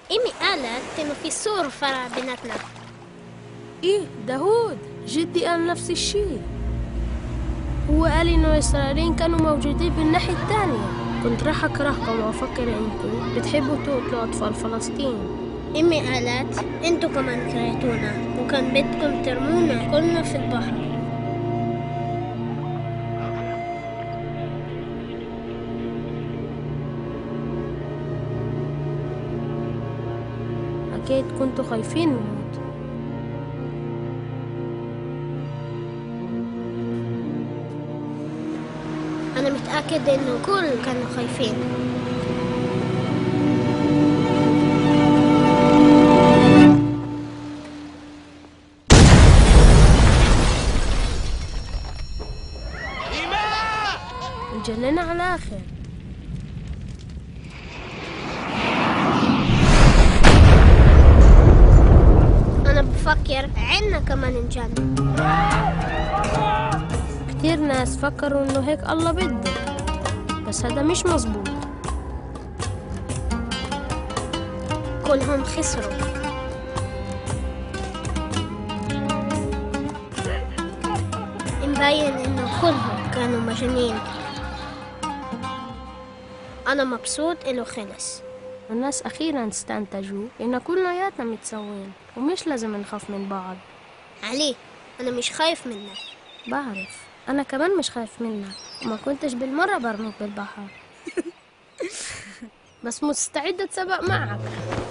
إمي قالت إنه في سور فرع بيناتنا. إيه داود جدي قال نفس الشيء. هو قال إنه الإسرائيليين كانوا موجودين بالناحية الثانية. كنت راح أكرهكم وأفكر إنكم بتحبوا تقتلوا أطفال فلسطين. إمي قالت إنتوا كمان كرهتونا وكان بدكم ترمونا كلنا في البحر. أكيد كنتوا خايفين نموت. أنا متأكد إنه كل كانوا خايفين. جننا على الآخر. أنا بفكر عنا كمان نجن. كتير ناس فكروا إنه هيك الله بده، بس هذا مش مظبوط. كلهم خسروا. مبين إنه كلهم كانوا مجانين. أنا مبسوط إنه خلص. الناس أخيراً استنتجوا إن كلياتنا متساويين ومش لازم نخاف من بعض. علي، أنا مش خايف منك. بعرف، أنا كمان مش خايف منك وما كنتش بالمرة برميك بالبحر. بس مستعدة أتسابق معك.